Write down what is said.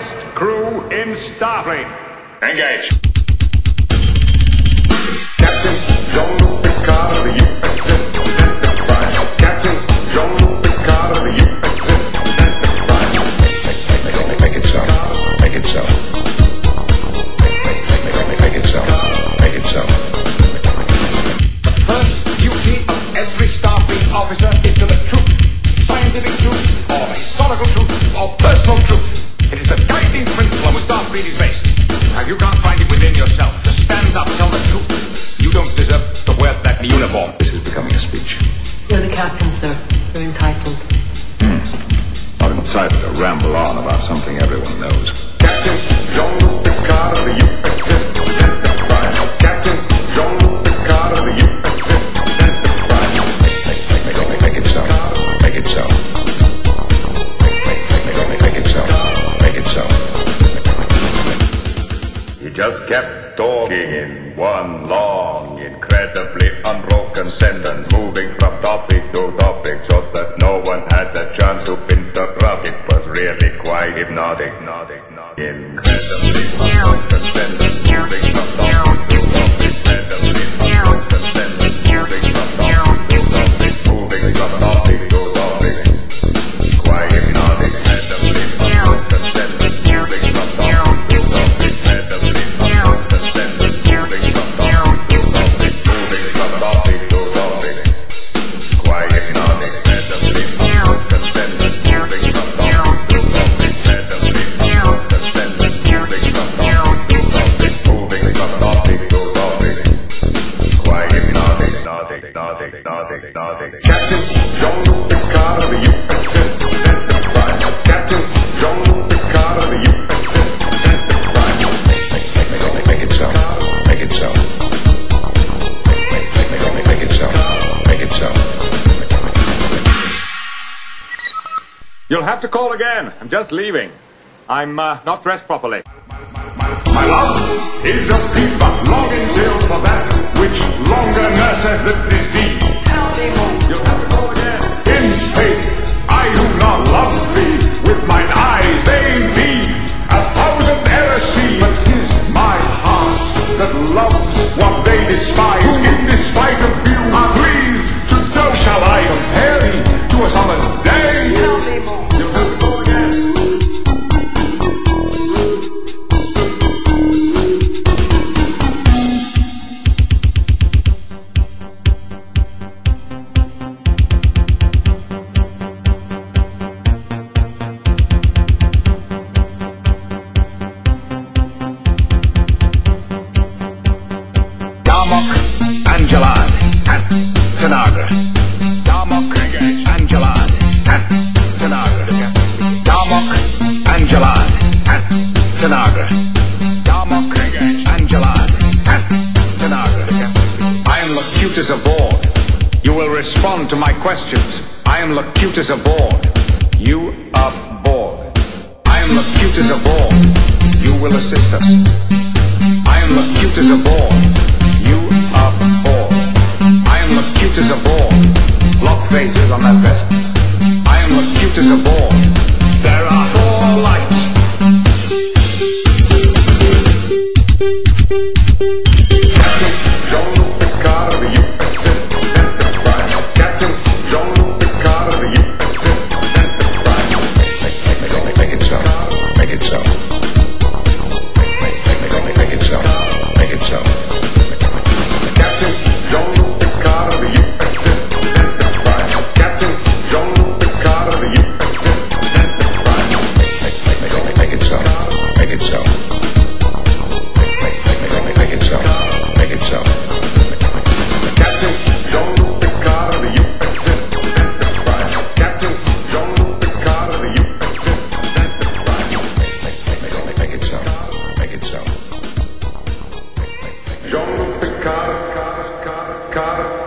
finest crew in Starfleet. Engage. Captain Jean-Luc Picard of the USS Enterprise. Captain Jean-Luc Picard of the USS Enterprise. Make it so. Make it so. Make it so. Make it so. The first duty of every Starfleet officer is to the truth. Scientific truth, or historical truth, or personal truth. It is the guiding principle on which Starfleet is based. Now, you can't find it within yourself to stand up and tell the truth. You don't deserve to wear that uniform. This is becoming a speech. You're the captain, sir. You're entitled. Not entitled to ramble on about something everyone knows. Captain Jean-Luc Picard of the USS Enterprise. Captain Jean-Luc Picard of the USS Enterprise. Make it so. Make it so. Make it so. Make it so. He just kept talking in one long, incredibly unbroken sentence, moving from topic to topic so that no one had the chance to interrupt. It was really quite hypnotic. Incredibly unbroken sentence, moving from topic to topic. Incredibly unbroken sentence, moving from topic to topic. Moving from topic to topic. Quite hypnotic. Incredibly unbroken sentence, moving from topic to topic. Incredibly unbroken sentence, moving from topic to topic. Moving from topic to topic. Quite hypnotic. Incredibly unbroken sentence, moving from topic to topic. Incredibly unbroken sentence, moving from topic to topic. Moving from topic to topic. Quite hypnotic. Captain Jean-Luc Picard of the USS Enterprise. Captain Jean-Luc Picard of the USS Enterprise. Make it so. Make it so. Make it so. Make it so. You'll have to call again. I'm just leaving. I'm not dressed properly. My love is a fever, longing till for that which longer nurseth the disease. You'll have to call again. In faith, I do not love thee. With mine eyes they be 1,000 errors see. But 'tis my heart that loves what they despise. Who in despite of you are pleased to know. Shall I compare thee to a summer's day? You'll have to call again. Darmok, Angelan, and Tanagra. Darmok, Angelan, and Tanagra. Darmok, Angelan, and Tanagra. Darmok, Angelan, and Tanagra. I am Locutus aboard. You will respond to my questions. I am Locutus aboard. You aboard. I am Locutus aboard. You will assist us. I am Locutus aboard. You aboard. I am Locutus aboard. Lock phases on that vessel. I am Locutus aboard. There are 4 lights. Captain Jean-Luc Picard of the USS Enterprise. Captain Jean-Luc Picard of the USS Enterprise. Make it so. Make it so. Make it so. Make it so. Captain Jean-Luc Picard of the USS Enterprise. Captain Jean-Luc Picard of the USS Enterprise. Make it so. Make it so. Make it so. Make it so. Captain Jean-Luc Picard of the USS Enterprise. Captain Jean-Luc Picard of the USS Enterprise. Make it so. Make it so. Jean-Luc Picard.